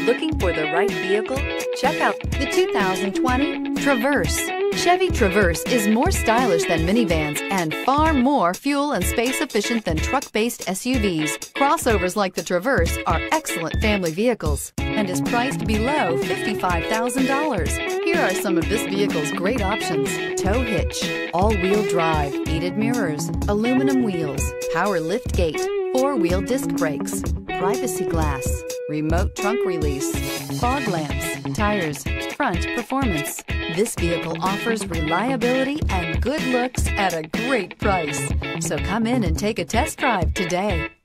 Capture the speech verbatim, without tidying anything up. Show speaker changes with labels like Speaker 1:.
Speaker 1: Looking for the right vehicle? Check out the two thousand twenty Traverse. Chevy Traverse is more stylish than minivans and far more fuel and space efficient than truck-based S U Vs. Crossovers like the Traverse are excellent family vehicles and is priced below fifty-five thousand dollars. Here are some of this vehicle's great options: tow hitch, all-wheel drive, heated mirrors, aluminum wheels, power lift gate, four-wheel disc brakes, privacy glass, remote trunk release, fog lamps, tires, front performance. This vehicle offers reliability and good looks at a great price. So come in and take a test drive today.